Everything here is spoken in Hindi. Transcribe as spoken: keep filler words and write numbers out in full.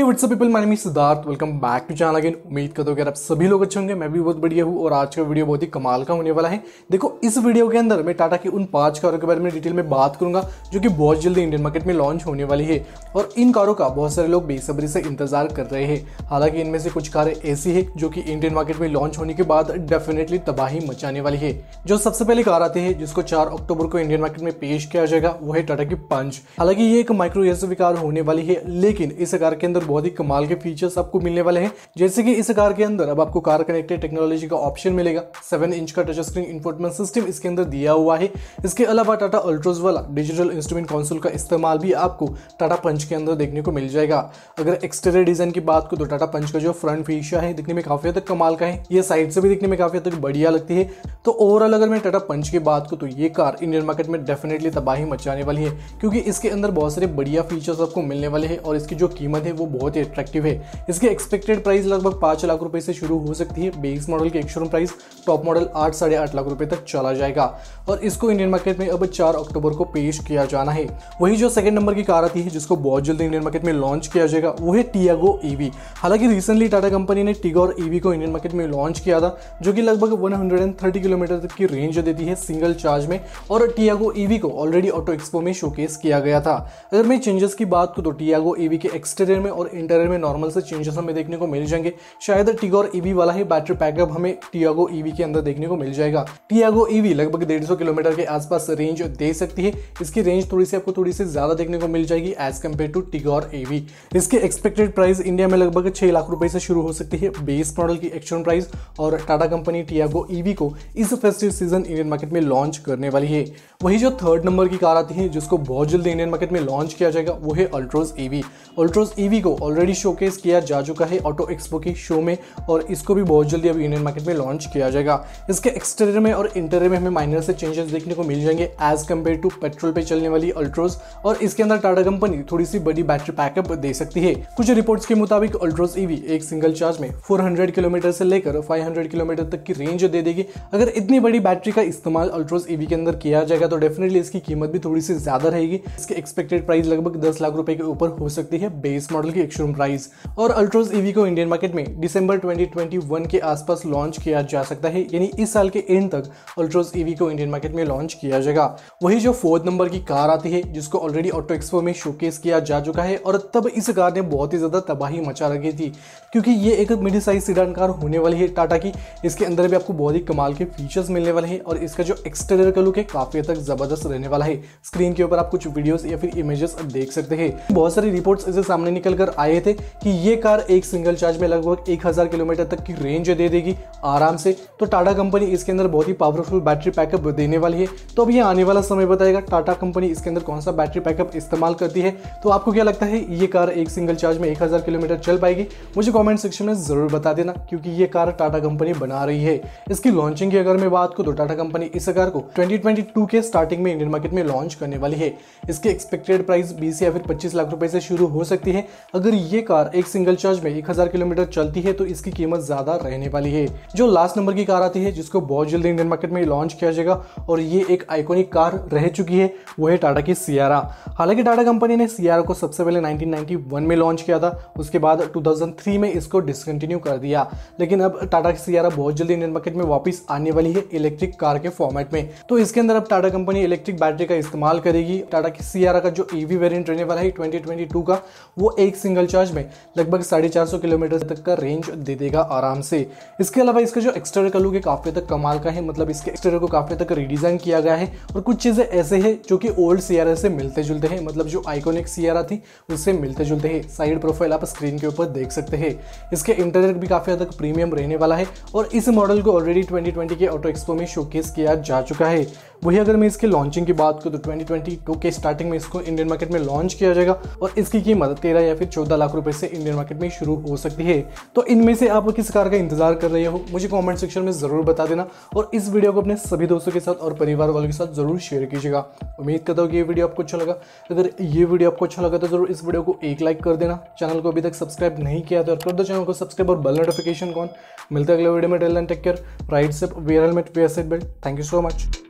WhatsApp people, my name is Siddharth. Welcome back to channel again. उम्मीद करता हूं कि आप सभी लोग अच्छे होंगे। मैं भी बहुत बढ़िया हूं और आज का वीडियो बहुत ही कमाल का होने वाला है। देखो, इस वीडियो के अंदर मैं टाटा की उन पांच कारों के बारे में डिटेल में बात करूंगा जो कि बहुत जल्दी इंडियन मार्केट में लॉन्च होने वाली है और इन कारों का बहुत सारे लोग बेसब्री से इंतजार कर रहे हैं। हालांकि इनमें से कुछ कारें ऐसी है जो कि इंडियन मार्केट में लॉन्च होने के बाद डेफिनेटली तबाही मचाने वाली है। जो सबसे पहले कार आती है जिसको चार अक्टूबर को इंडियन मार्केट में पेश किया जाएगा वो है टाटा की पंच। हालांकि ये एक माइक्रो एसयूवी कार होने वाली है, लेकिन इस कार के अंदर बहुत ही कमाल के फीचर्स आपको मिलने वाले हैं। जैसे कि इस कार के अंदर अब आपको कार कनेक्टेड टेक्नोलॉजी का ऑप्शन मिलेगा। सेवन इंच का टच स्क्रीन इंफोटेनमेंट सिस्टम इसके अंदर दिया हुआ है। इसके अलावा टाटा अल्ट्रोज वाला डिजिटल इंस्ट्रूमेंट कंसोल का इस्तेमाल भी आपको टाटा पंच के अंदर देखने को मिल जाएगा। अगर एक्सटीरियर डिजाइन की बात करो तो टाटा पंच का जो फ्रंट फीचर है दिखने में काफी हद तक कमाल का है। ये साइड से भी दिखने में काफी हद तक बढ़िया लगती है। तो ओवरऑल अगर मैं टाटा पंच की बात करूं तो ये कार इंडियन मार्केट में डेफिनेटली तबाही मचाने वाली है, क्योंकि इसके अंदर बहुत सारे बढ़िया फीचर्स आपको मिलने वाले हैं और इसकी जो कीमत है वो बहुत ही अट्रैक्टिव है। इसकी एक्सपेक्टेड प्राइस लगभग पांच लाख रुपए से शुरू हो सकती है। बेस मॉडल की शोरूम प्राइस टॉप मॉडल आठ साढ़े आठ लाख रुपए तक चला जाएगा और इसको इंडियन मार्केट में अब चार अक्टूबर को पेश किया जाना है। वही जो सेकंड नंबर की कार आती है जिसको बहुत जल्दी इंडियन मार्केट में लॉन्च किया जाएगा वो है टियागो ईवी। हालांकि रिसेंटली टाटा कंपनी ने टिगोर ईवी को इंडियन मार्केट में लॉन्च किया था, जो कि लगभग एक सौ तीस किलोमीटर तक की रेंज देती है सिंगल चार्ज में, और टियागो ईवी को ऑलरेडी ऑटो एक्सपो में शोकेस किया गया था। अगर मैं चेंजेस की बात करूं तो टियागो ईवी के एक्सटीरियर में और इंटीरियर में नॉर्मल से चेंजेस हमें देखने को मिल जाएंगे। शायद टिगोर ईवी वाला ही बैटरी बैकअप हमें टियागो ईवी के अंदर देखने को मिल जाएगा। टियागो ईवी लगभग डेढ़ सौ किलोमीटर के आसपास रेंज दे सकती है। इसकी रेंज थोड़ी सी आपको थोड़ी सी ज्यादा देखने को मिल जाएगी as compare to Tigor EV. इसके एक्सपेक्टेड प्राइस इंडिया में लगभग छह लाख रुपए से शुरू हो सकती है बेस मॉडल की एक्शन प्राइस, और टाटा कंपनी टियागो ईवी को इस फेस्टिव सीजन इंडियन मार्केट में लॉन्च करने वाली है। वही जो थर्ड नंबर की कार आती है जिसको बहुत जल्दी इंडियन मार्केट में लॉन्च किया जाएगा वो है अल्ट्रोज ईवी। अल्ट्रोज ईवी को ऑलरेडी शोकेस किया जा चुका है ऑटो एक्सपो के शो में और इसको भी बहुत जल्दी अभी इंडियन मार्केट में लॉन्च किया जाएगा। इसके एक्सटीरियर में और इंटीरियर में हमें माइनर से चेंजेस देखने को मिल जाएंगे एज कम्पेयर टू पेट्रोल पे चलने वाली अल्ट्रोज, और इसके अंदर टाटा कंपनी थोड़ी सी बड़ी बैटरी बैकअप दे सकती है। कुछ रिपोर्ट्स के मुताबिक अल्ट्रोज ईवी एक सिंगल चार्ज में चार सौ किलोमीटर से लेकर पाँच सौ किलोमीटर तक की रेंज दे देगी। अगर इतनी बड़ी बैटरी का इस्तेमाल अल्ट्रोज ईवी के अंदर किया जाएगा तो डेफिनेटली इसकी कीमत भी थोड़ी सी ज्यादा रहेगी। इसके एक्सपेक्टेड प्राइस लगभग दस लाख रुपए के ऊपर हो सकती है बेस मॉडल की शोरूम प्राइस, और अल्ट्रोज ईवी को इंडियन मार्केट में दिसंबर दो हज़ार इक्कीस के आसपास लॉन्च किया जा सकता है, यानी इस साल के एंड तक अल्ट्रोज ईवी को इंडियन मार्केट में लॉन्च किया जाएगा। वही जो फोर्थ नंबर की कार आती है जिसको ऑलरेडी ऑटो एक्सपो में शोकेस किया जा चुका है और तब इस कार ने बहुत ही ज्यादा तबाही मचा रखी थी, क्योंकि ये एक मिड साइज सीडान कार होने वाली है टाटा की। इसके अंदर भी आपको बहुत ही कमाल के फीचर्स मिलने वाले हैं और इसका जो एक्सटीरियर का लुक है काफी हद तक जबरदस्त रहने वाला है। स्क्रीन के ऊपर आप कुछ वीडियोस या फिर इमेजेस देख सकते हैं। बहुत सारी रिपोर्ट्स इसे सामने निकल कर आए थे कि ये कार एक सिंगल चार्ज में लगभग एक हजार किलोमीटर तक की रेंज दे देगी आराम से। तो टाटा कंपनी इसके अंदर बहुत ही पावरफुल बैटरी बैकअप देने वाली है। तो अब ये आने वाला समय बताएगा टाटा कंपनी इसके अंदर कौन सा बैटरी बैकअप इस्तेमाल करती है। तो आपको क्या लगता है, ये कार एक सिंगल चार्ज में एक हजार किलोमीटर चल पाएगी? मुझे कमेंट सेक्शन में जरूर बता देना, क्योंकि ये कार टाटा कंपनी बना रही है। इसकी लॉन्चिंग की अगर मैं बात करूं तो टाटा कंपनी इस कार को दो हज़ार बाईस के स्टार्टिंग में इंडियन मार्केट में लॉन्च करने वाली है। इसके एक्सपेक्टेड प्राइस बीस या फिर पच्चीस लाख रुपए से शुरू हो सकती है। अगर ये कार एक सिंगल चार्ज में एक हजार किलोमीटर चलती है तो इसकी कीमत ज्यादा रहने वाली है। जो लास्ट नंबर की कार आती है जिसको बहुत जल्दी इंडियन मार्केट में लॉन्च किया जाएगा और ये एक आइकॉनिक कार रह चुकी है, वो है टाटा की सियारा। हालांकि टाटा कंपनी ने सियारा को सबसे पहले उन्नीस सौ इक्यानवे में लॉन्च किया था, उसके बाद दो हज़ार तीन में इसको डिसकंटिन्यू कर दिया, लेकिन अब टाटा की सियारा बहुत जल्दी इंडियन मार्केट में वापस आने वाली है इलेक्ट्रिक कार के फॉर्मेट में। तो इसके अंदर अब टाटा कंपनी इलेक्ट्रिक बैटरी का इस्तेमाल करेगी। टाटा की सियारा का जो ईवी वेरिएंट रहने वाला है दो हज़ार बाईस का, वो एक सिंगल चार्ज में लगभग साढ़े चार सौ किलोमीटर तक का रेंज दे देगा आराम से। इसके अलावा इसका जो एक्सटीरियर का लुक है काफी तक कमाल का है, मतलब इसके एक्सटीरियर को काफी तक रिडिजाइन किया गया है और कुछ चीजें ऐसे हैं जो कि ओल्ड सियारा से मिलते जुलते हैं, मतलब जो आइकॉनिक सियारा थी उससे मिलते जुलते हैं। साइड प्रोफाइल आप स्क्रीन के ऊपर देख सकते हैं। इसके इंटीरियर भी काफी हद तक प्रीमियम रहने वाला है और इस मॉडल को ऑलरेडी दो हज़ार बीस के ऑटो एक्सपो में शोकेस किया जा चुका है। वही अगर मैं इसके लॉन्चिंग की बात करूं तो दो हज़ार बाईस के स्टार्टिंग में इसको इंडियन मार्केट में लॉन्च किया जाएगा और इसकी कीमत तेरह या फिर चौदह लाख रुपए से इंडियन मार्केट में शुरू हो सकती है। तो इनमें से आप किस कार का इंतजार कर रहे हो मुझे कमेंट सेक्शन में जरूर बता देना और इस वीडियो को अपने सभी दोस्तों के साथ और परिवार वालों के साथ जरूर शेयर कीजिएगा। उम्मीद करता हूँ कि ये वीडियो आपको अच्छा लगा। अगर ये वीडियो आपको अच्छा लगा तो जरूर इस वीडियो को एक लाइक कर देना। चैनल को अभी तक सब्सक्राइब नहीं किया तो कर दो चैनल को सब्सक्राइब और बेल नोटिफिकेशन कौन। मिलते हैं अगले वीडियो में। Till then take care, ride safe, wear helmet, wear seat belt. Thank you so much.